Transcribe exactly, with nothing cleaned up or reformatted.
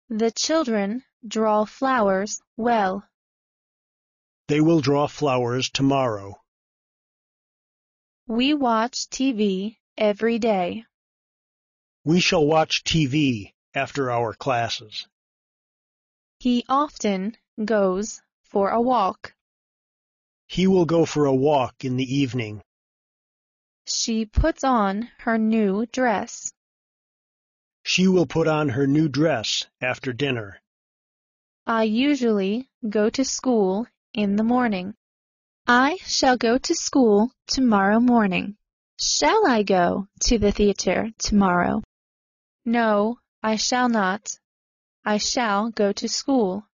The children draw flowers well. They will draw flowers tomorrow. We watch T V every day. We shall watch T V after our classes. He often goes for a walk. He will go for a walk in the evening. She puts on her new dress. She will put on her new dress after dinner. I usually go to school in the morning. I shall go to school tomorrow morning. Shall I go to the theater tomorrow? No, I shall not. I shall go to school.